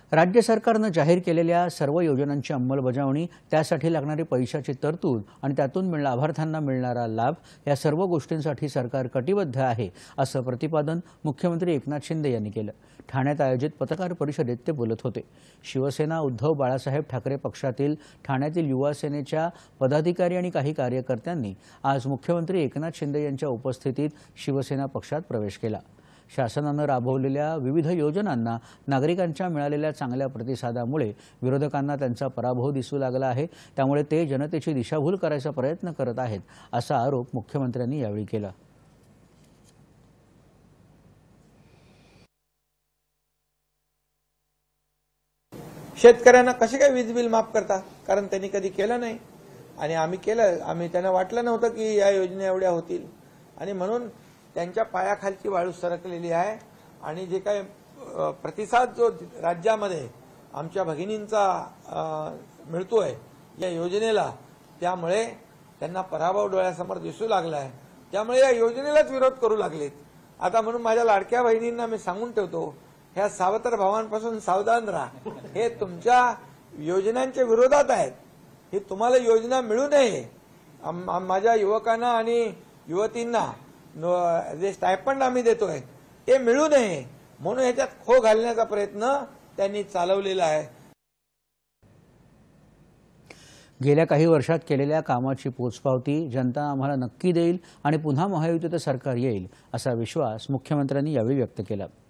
राज्य सरकारनं जाहीर केलेल्या सर्व योजनांची अंमलबजावणी, त्यासाठी लागणारी पैशाची तरतूद आणि त्यातून लाभार्थ्यांना मिळणारा लाभ या सर्व गोष्टींसाठी सरकार कटिबद्ध आहे, असं प्रतिपादन मुख्यमंत्री एकनाथ शिंदे यांनी केलं। ठाण्यात आयोजित पत्रकार परिषदेत ते बोलत होते। शिवसेना उद्धव बाळासाहेब ठाकरे पक्षातील ठाण्यातील युवा सेनेच्या पदाधिकारी आणि काही कार्यकर्त्यांनी आज मुख्यमंत्री एकनाथ शिंदे यांच्या उपस्थितीत शिवसेना पक्षात प्रवेश केला। शासनानं राबवलेल्या विविध योजनांना नागरिकांच्या मिळालेल्या चांगल्या प्रतिसादामुळे विरोधकांना त्यांचा पराभव दिसू लागला आहे, त्यामुळे ते जनतेची दिशाभूल करायचा प्रयत्न करत आहेत, असा आरोप मुख्यमंत्र्यांनी यावेळी केला। शेतकऱ्यांना कसे काय वीज बिल माफ करता? कारण त्यांनी कधी केलं नाही आणि आम्ही केलं। आम्ही त्यांना वाटलं नव्हतं की या योजना एवढ्या होतील आणि म्हणून त्यांच्या पायाखालची वाळू सरकलेली आहे आणि जे काही प्रतिसाद जो राज्यामध्ये आमच्या भगिनींचा मिळतोय या योजनेला, त्यामुळे त्यांना पराभव डोळ्यासमोर दिसू लागला आहे। त्यामुळे या योजनेलाच विरोध करू लागलेत। आता म्हणून माझ्या लाडक्या बहिणींना मी सांगून ठेवतो, ह्या सावत्र भावांपासून सावधान राहा। हे तुमच्या योजनांच्या विरोधात आहेत। ही तुम्हाला योजना मिळू नये। माझ्या युवकांना आणि युवतींना जे स्टायपंड आम्ही देतोय ते मिळू नये म्हणून ह्याच्यात खो घालण्याचा प्रयत्न त्यांनी चालवलेला आहे। गेल्या काही वर्षात केलेल्या कामाची पोचपावती जनता आम्हाला नक्की देईल आणि पुन्हा महायुतीचं सरकार येईल, असा विश्वास मुख्यमंत्र्यांनी यावेळी व्यक्त केला।